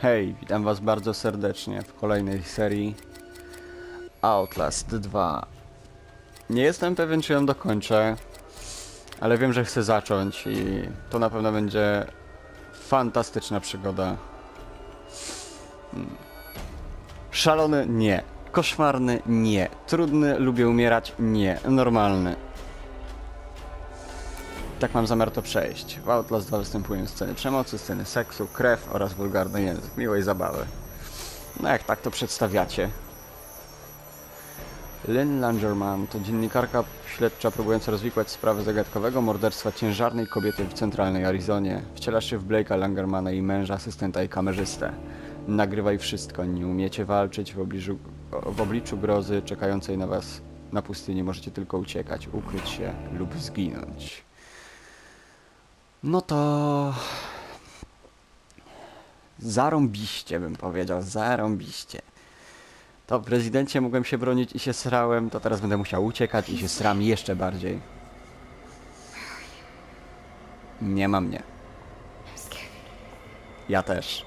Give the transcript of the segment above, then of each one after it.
Hej, witam was bardzo serdecznie w kolejnej serii Outlast 2. Nie jestem pewien, czy ją dokończę, ale wiem, że chcę zacząć i to na pewno będzie fantastyczna przygoda. Szalony? Nie. Koszmarny? Nie. Trudny? Lubię umierać? Nie. Normalny. Tak mam zamiar to przejść. W Outlast 2 występują sceny przemocy, sceny seksu, krew oraz wulgarny język. Miłej zabawy. No jak tak to przedstawiacie? Lynn Langerman to dziennikarka śledcza próbująca rozwikłać sprawę zagadkowego morderstwa ciężarnej kobiety w centralnej Arizonie. Wcielasz się w Blake'a Langermana i męża, asystenta i kamerzystę. Nagrywaj wszystko, nie umiecie walczyć w obliczu grozy czekającej na was na pustyni. Możecie tylko uciekać, ukryć się lub zginąć. No to... zarąbiście bym powiedział, zarąbiście. To w prezydencie mogłem się bronić i się srałem, to teraz będę musiał uciekać i się sram jeszcze bardziej. Nie ma mnie. Ja też.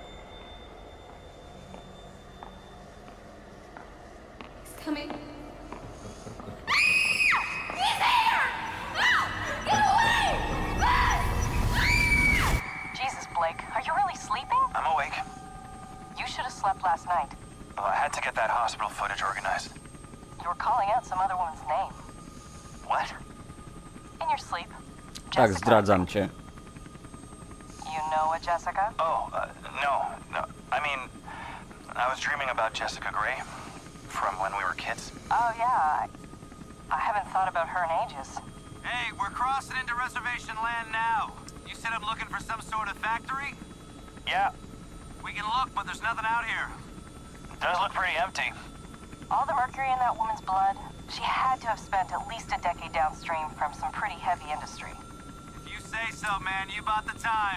Jesus, Blake, are you really sleeping? I'm awake. You should have slept last night. Well, I had to get that hospital footage organized. You were calling out some other woman's name. What? In your sleep. Tak, Jessica. zdradzam cię. You know a Jessica? Oh, no. I mean, I was dreaming about Jessica Gray from when we were kids. Oh, yeah. I haven't thought about her in ages. Hey, we're crossing into reservation land now. You said I'm looking for some sort of factory? Yeah, We can look, but there's nothing out here. it does look pretty empty. All the mercury in that woman's blood, she had to have spent at least a decade downstream from some pretty heavy industry. If you say so, man, you bought the time.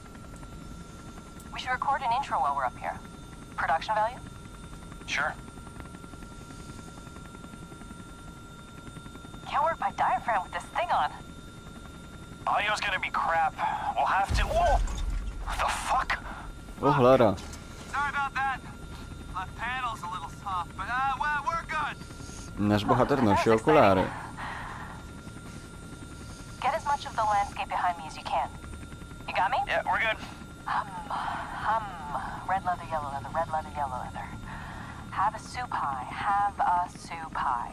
We should record an intro while we're up here. Production value? Sure. Can't work my diaphragm with this thing on. Audio's gonna be crap. We'll have to... Whoa! The fuck? O cholera. Sorry about that. My panel's a little soft, but well, we're good. Nasz bohater nosi okulary. Get as much of the landscape behind me as you can. You got me? Yeah, we're good. Red leather, yellow leather, red leather, yellow leather. Have a soup pie, have a soup pie.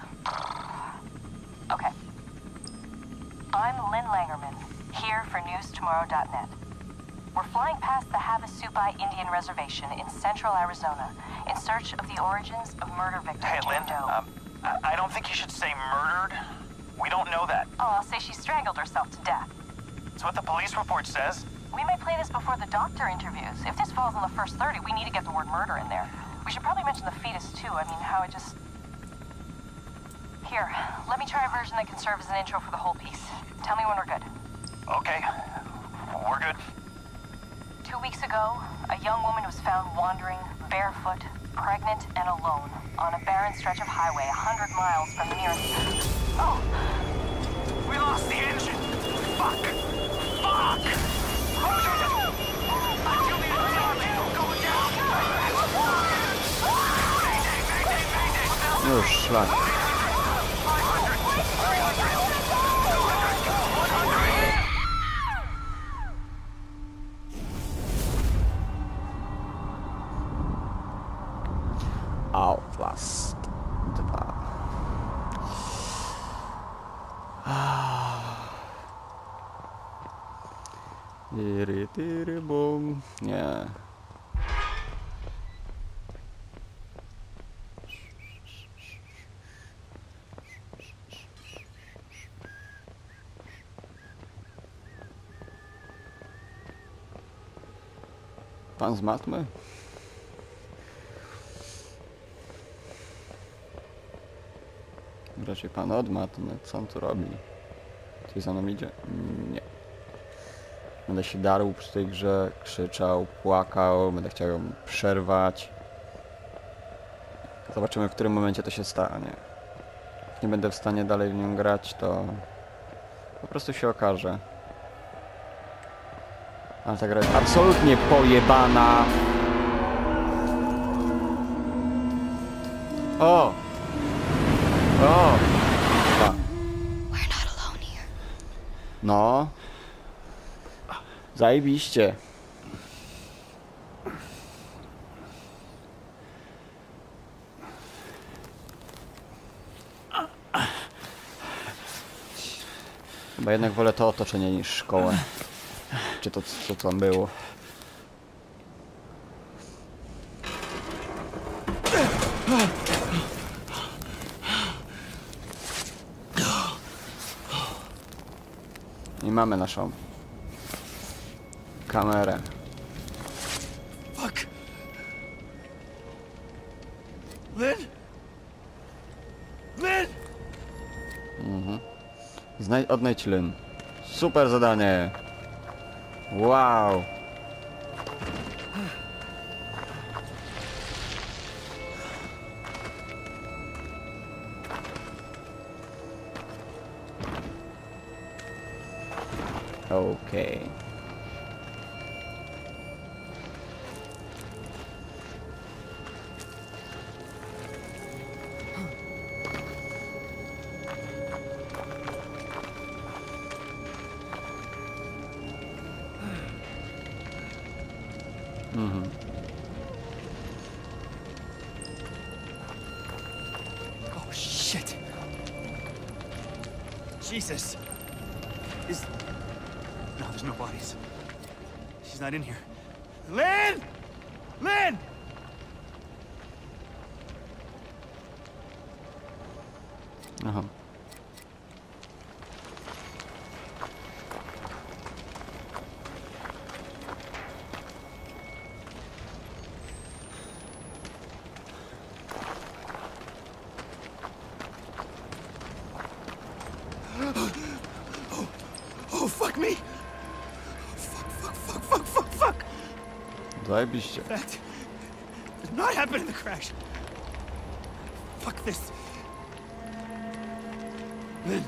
Okay. I'm Lynn Langerman, here for newstomorrow.net. We're flying past the Havasupai Indian Reservation in central Arizona in search of the origins of murder victim Hey, Lynn, Jane Doe. I don't think you should say murdered. We don't know that. Oh, I'll say she strangled herself to death. It's what the police report says. We may play this before the doctor interviews. If this falls in the first 30, we need to get the word murder in there. We should probably mention the fetus, too. I mean, how it just... Here, let me try a version that can serve as an intro for the whole piece. Tell me when we're good. Okay, we're good. 2 weeks ago, a young woman was found wandering, barefoot, pregnant, and alone on a barren stretch of highway 100 miles from the nearest... Oh! We lost the engine. Fuck. Fuck. I feel the engine going down. Mayday. Już szlak. Outlast 2. Tyry, tyry, bum. Nie. Pan z matmy? Raczej pan od matmy. Co on tu robi? Coś za mną idzie? Nie. Będę się darł przy tej grze, krzyczał, płakał, będę chciał ją przerwać. Zobaczymy, w którym momencie to się stanie. Jak nie będę w stanie dalej w nią grać, to po prostu się okaże. Ale ta gra jest absolutnie pojebana. O! O! Chyba. We're not alone here. No. Zajebiście. Chyba jednak wolę to otoczenie niż szkołę. Czy to, co tam było. I mamy naszą kamerę. Fuck. Lynn? Lynn? Odnajdź Lynn. Super zadanie. Wow. Okej. Oh, shit. Jesus. No, there's no bodies. She's not in here. Lynn! Lynn! Aha. Oh, fuck me! Fuck! Zajebiście. That did not happen in the crash. Fuck this. Lynn.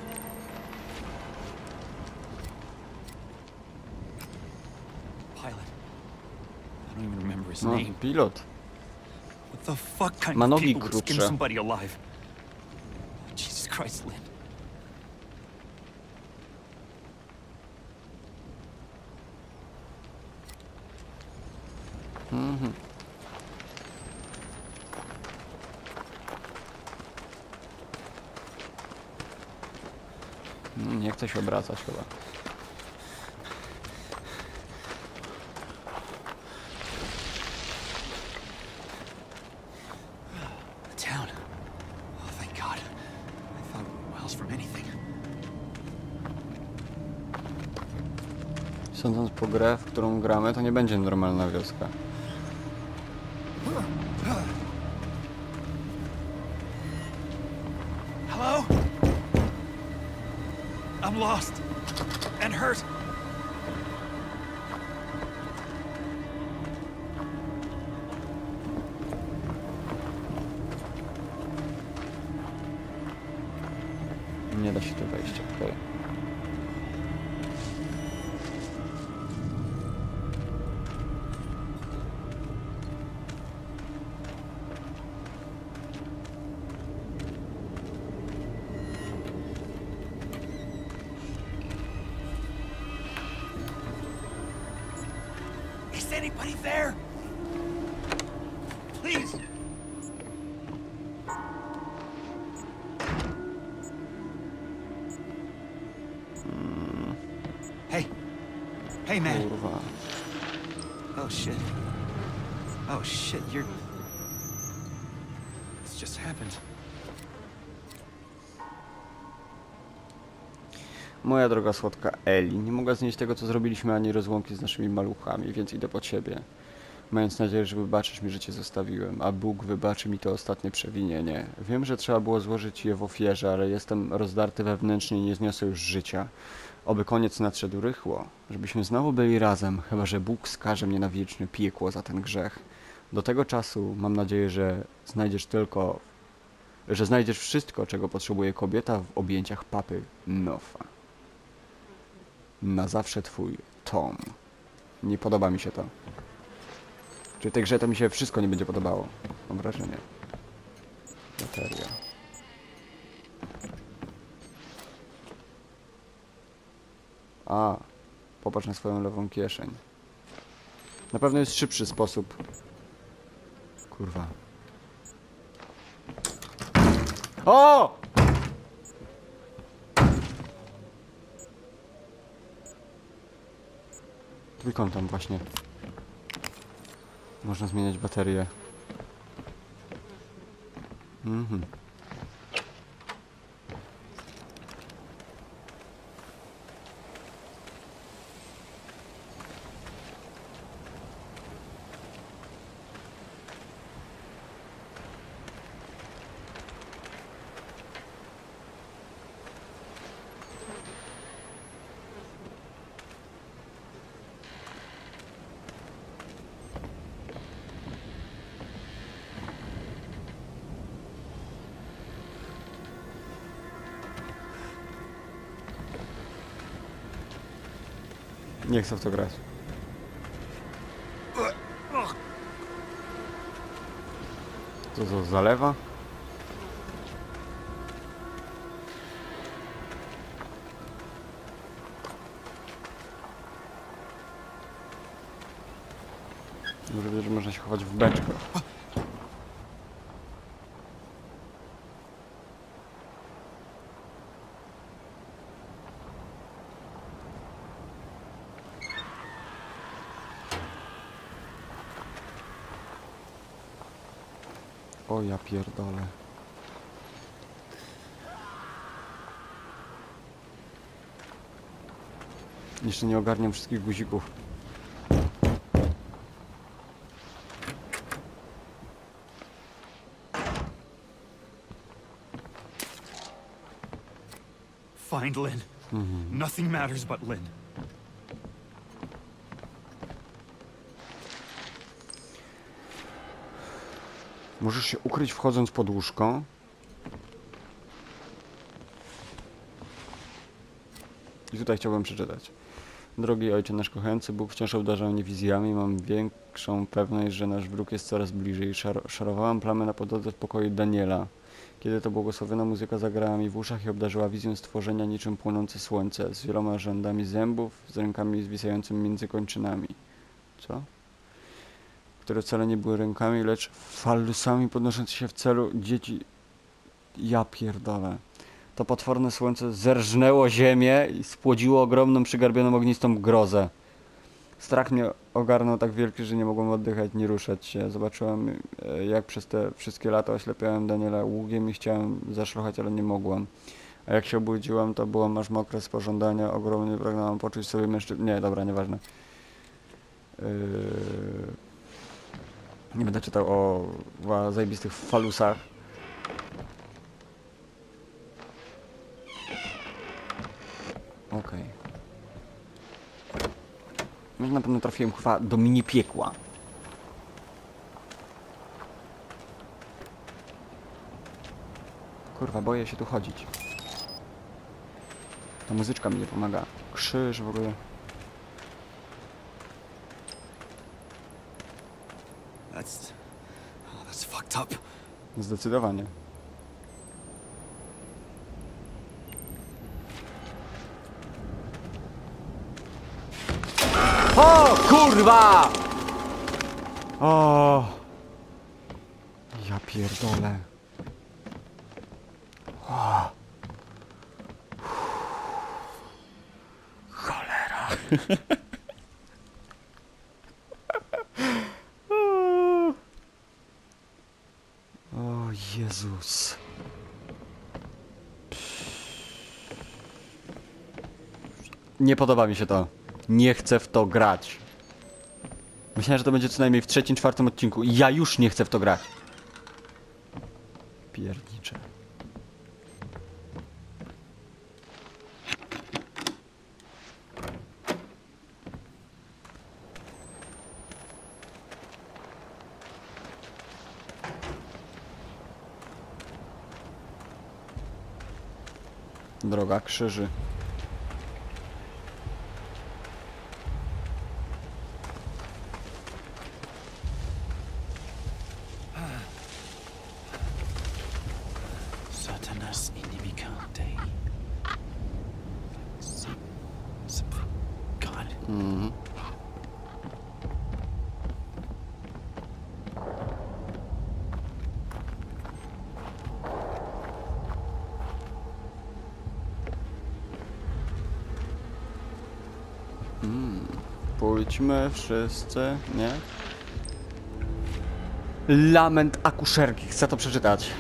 Pilot. I don't even remember his No, name. pilot. What the fuck kind Ma of nogi people would skin krótsze. somebody alive? Jesus Christ, Lynn. Nie chcę się obracać chyba. The town. Oh, thank God. I thought we were miles from anything. Sądząc po grę, w którą gramy, to nie będzie normalna wioska. Hello? I'm lost. And hurt. Nie da się tu wejść, okej. Is anybody there? Please. Hey. Hey, man. Kurwa. Oh, shit. Oh, shit, you're... This just happened. Moja droga słodka Eli, nie mogła znieść tego, co zrobiliśmy, ani rozłąki z naszymi maluchami, więc idę po ciebie. Mając nadzieję, że wybaczysz mi, że cię zostawiłem, a Bóg wybaczy mi to ostatnie przewinienie. Wiem, że trzeba było złożyć je w ofierze, ale jestem rozdarty wewnętrznie i nie zniosę już życia. Oby koniec nadszedł rychło, żebyśmy znowu byli razem, chyba że Bóg skaże mnie na wieczne piekło za ten grzech. Do tego czasu mam nadzieję, że znajdziesz wszystko, czego potrzebuje kobieta w objęciach papy Nofa. Na zawsze twój Tom. Nie podoba mi się to. Czyli w tej grze to mi się wszystko nie będzie podobało. Mam wrażenie. Bateria. A, popatrz na swoją lewą kieszeń. Na pewno jest szybszy sposób. Kurwa. O! Trójkątem właśnie. Można zmieniać baterię. Mhm. Nie chcę w to grać. Co zalewa? Może wiesz, że można się chować w beczkach. O ja pierdolę. Jeszcze nie ogarniam wszystkich guzików. Find Lynn. Nothing matters but Lynn. Możesz się ukryć wchodząc pod łóżko. I tutaj chciałbym przeczytać. Drogi Ojcze nasz kochający, Bóg wciąż obdarza mnie wizjami. Mam większą pewność, że nasz wróg jest coraz bliżej. Szarowałam plamę na podłodze w pokoju Daniela. Kiedy to błogosławiona muzyka zagrała mi w uszach i obdarzyła wizją stworzenia niczym płonące słońce, z wieloma rzędami zębów, z rękami zwisającymi między kończynami. Co? Które wcale nie były rękami, lecz fallusami podnoszącymi się w celu dzieci. Ja pierdolę. To potworne słońce zerżnęło ziemię i spłodziło ogromną, przygarbioną ognistą grozę. Strach mnie ogarnął tak wielki, że nie mogłem oddychać, nie ruszać się. Zobaczyłem, jak przez te wszystkie lata oślepiałem Daniela ługiem i chciałem zaszlochać, ale nie mogłem. A jak się obudziłem, to byłam aż mokra z pożądania, ogromnie pragnęłam poczuć sobie mężczyznę. Nie, dobra, nieważne. Nie będę czytał o zajebistych falusach. Okej. Może na pewno trafiłem chyba do mini piekła. Kurwa, boję się tu chodzić. Ta muzyczka mi nie pomaga. Krzyż w ogóle. That's fucked up. Zdecydowanie. O kurwa! O! Ja pierdolę. O! Cholera. O Jezus. Nie podoba mi się to. Nie chcę w to grać. Myślałem, że to będzie co najmniej w 3., 4. odcinku. I ja już nie chcę w to grać. Piernicze. Droga krzyży. nas inimicante. Something. God. Mhm. Pójdźmy wszyscy, nie? Lament akuszerki, chcę to przeczytać.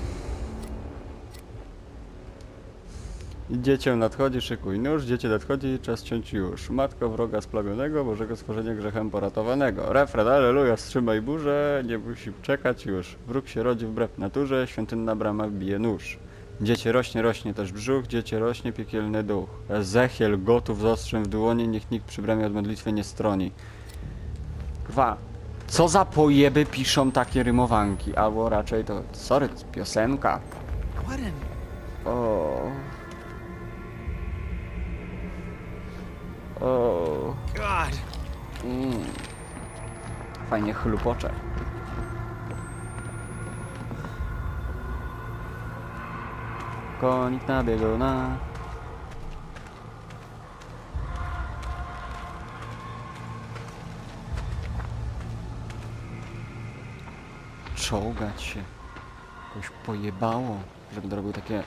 Dziecię nadchodzi, szykuj nóż, dziecię nadchodzi, czas ciąć już. Matko wroga splamionego, Bożego stworzenia grzechem poratowanego. Refren, alleluja, wstrzymaj burzę, nie musi czekać już. Wróg się rodzi wbrew naturze, świątynna brama bije nóż. Dziecię rośnie, rośnie też brzuch, dziecię rośnie piekielny duch. Ezechiel gotów z ostrzem w dłoni, niech nikt przy bramie od modlitwy nie stroni. Kurwa, co za pojeby piszą takie rymowanki? Albo raczej to, sorry, piosenka. What in... O. O. God! Fajnie chlupocze. Konik na bieguna. Czołgać się. Jakoś pojebało, żeby robił takie...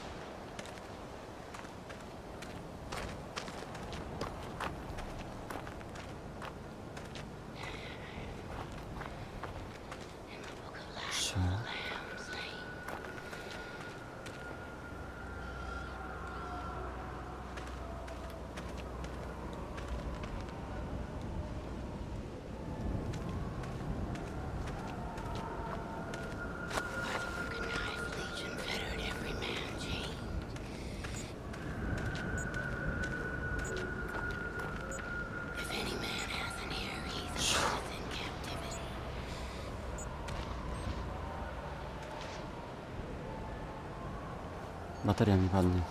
Bateria mi padnie.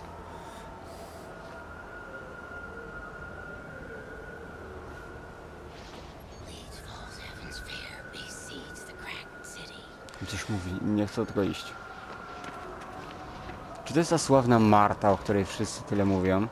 Coś mówi, nie chcę tylko iść. Czy to jest ta sławna Marta, o której wszyscy tyle mówią?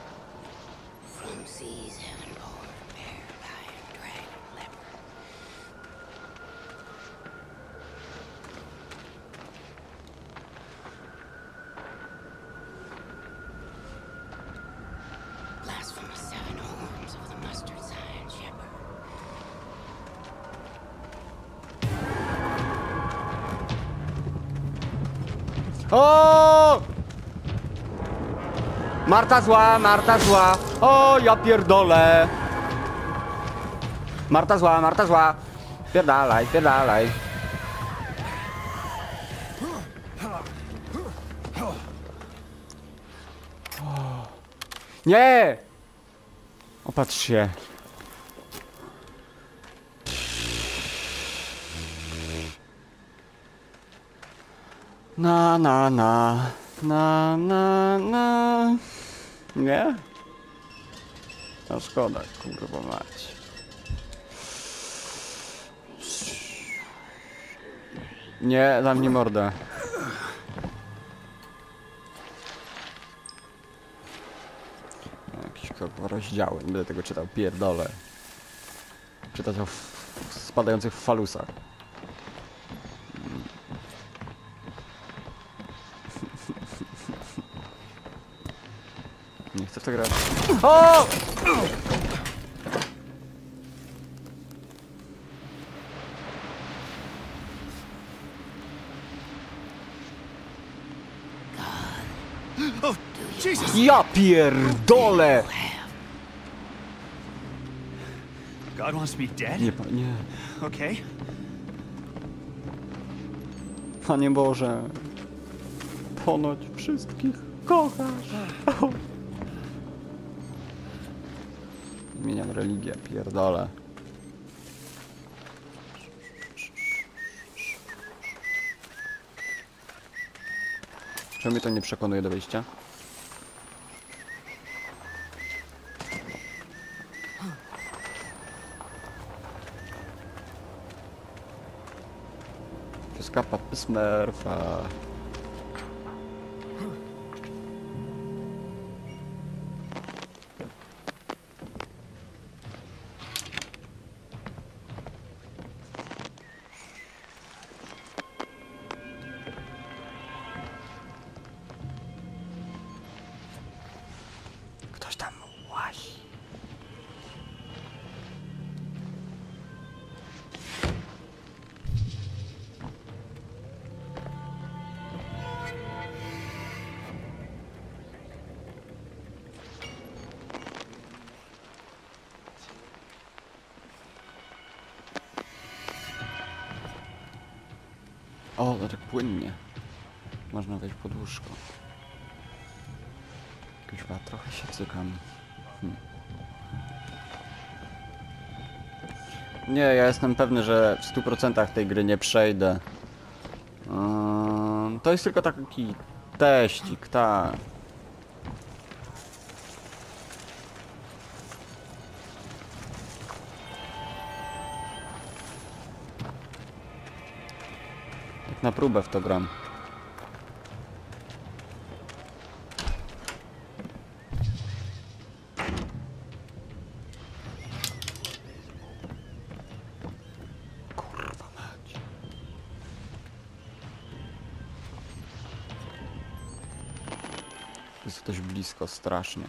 O! Marta zła, Marta zła. O, ja pierdolę. Marta zła, Marta zła. Pierdalaj, pierdalaj. Nie! Opatrz się. Na. Nie? No szkoda, kurwa mać. Nie, zamknij mordę. Jakiś rozdziały, nie będę tego czytał, pierdolę. Czytać o spadających falusach. Nie chcę w to grać. O! Oh, Jesus! Ja pierdolę! God wants me dead? Nie, nie. Okay. Panie Boże. Ponoć wszystkich kochasz. Zmieniam religię, pierdolę. Czemu mnie to nie przekonuje do wyjścia? Wszystka papy Smurfa. O, to tak płynnie. Można wejść pod łóżko. Kuźwa, trochę się cykam. Nie, ja jestem pewny, że w 100% tej gry nie przejdę. To jest tylko taki teścik, tak. Tak na próbę w to gram. Kurwa mać. Jest ktoś blisko, strasznie.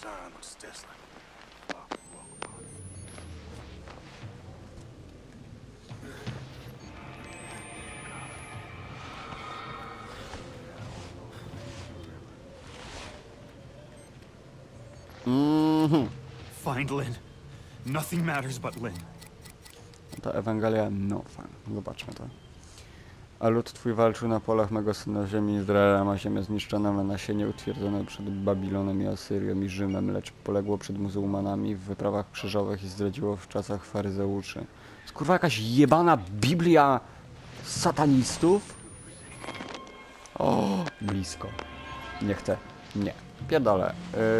Find Lynn. Nothing matters but Lynn. Ta Ewangelia, no fan. Zobaczmy to. A lud twój walczył na polach mego syna ziemi Izraela, ma ziemię zniszczoną, a nasienie utwierdzone przed Babilonem i Asyrią i Rzymem, lecz poległo przed muzułmanami w wyprawach krzyżowych i zdradziło w czasach faryzeuszy. Jest kurwa jakaś jebana Biblia satanistów? O, blisko. Nie chcę. Nie. Pierdolę.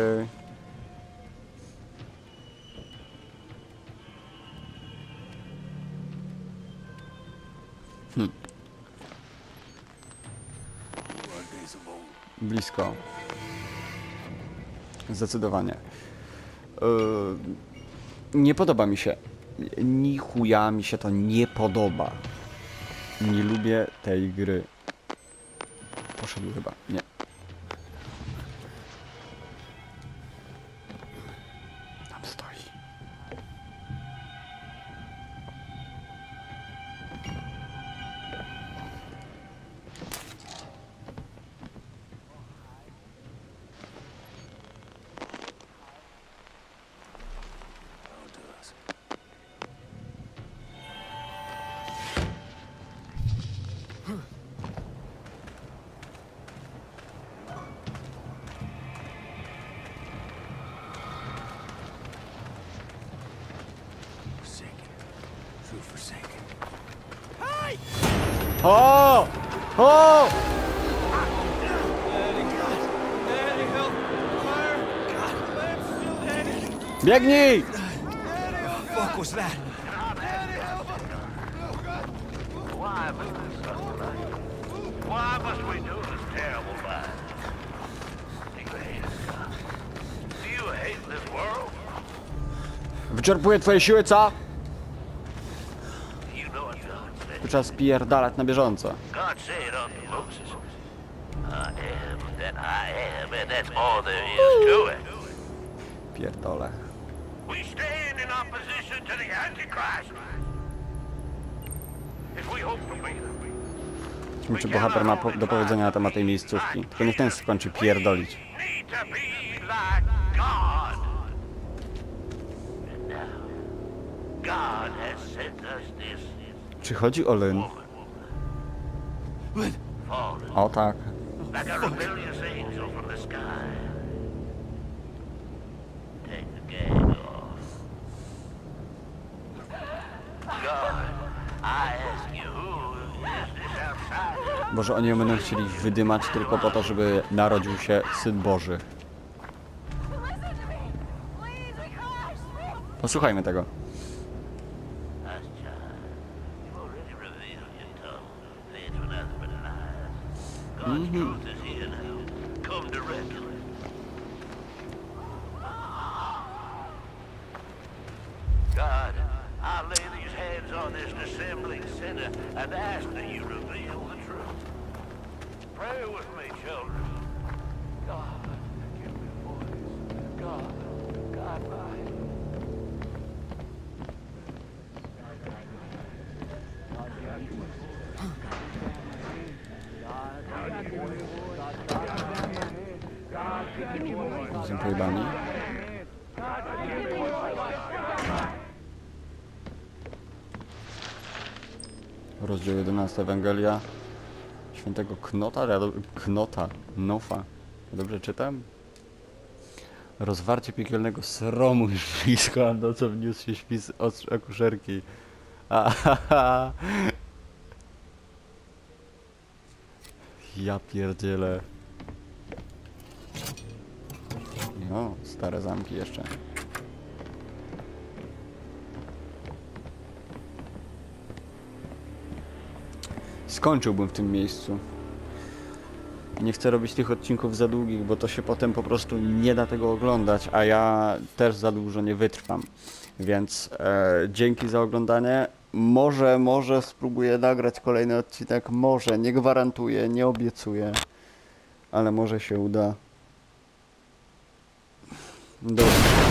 Blisko. Zdecydowanie. Nie podoba mi się. Ni chuja mi się to nie podoba. Nie lubię tej gry. Poszedł chyba. Nie. Tam stoi. O! O! Biegnij! Fuck was that? Why must we do this terrible life? Do you hate this world? Wyczerpuję twoje siły, co? You know what God said. Tu trzeba spierdalać na bieżąco. God said unto Moses, I am that I am, and that's all there is to it. Pierdolę. We stand in opposition to the Antichrist. If we hope to be them. Zobaczmy, czy bohater ma do powiedzenia na temat tej miejscówki. Tylko niech ten skończy pierdolić. Need to be like God. And now, God has sent us this Czy chodzi o Lynn? Lynn. fallen O tak. like a rebellious angel from the sky. Take the gag off. God, I ask you, who is this outside? Boże, oni ją będą chcieli wydymać tylko po to, żeby narodził się Syn Boży. Posłuchajmy tego. Us, child, you've already revealed your tongue. It's for nothing but lies. God's truth is here now. Come directly. God, I lay these hands on this dissembling sinner and ask that you reveal the truth. Pray with me, children. God, give me a voice. God, God, mine. Są pojebani. Rozdział 11 Ewangelia. Świętego Knota? Knota. Nofa. Ja dobrze czytam? Rozwarcie piekielnego sromu już blisko, a nocą wniósł się śpis akuszerki. Ahaha. Ja pierdzielę. No, stare zamki jeszcze. Skończyłbym w tym miejscu. Nie chcę robić tych odcinków za długich, bo to się potem po prostu nie da tego oglądać, a ja też za dużo nie wytrwam. Więc dzięki za oglądanie. Może spróbuję nagrać kolejny odcinek, może, nie gwarantuję, nie obiecuję, ale może się uda. Dobra.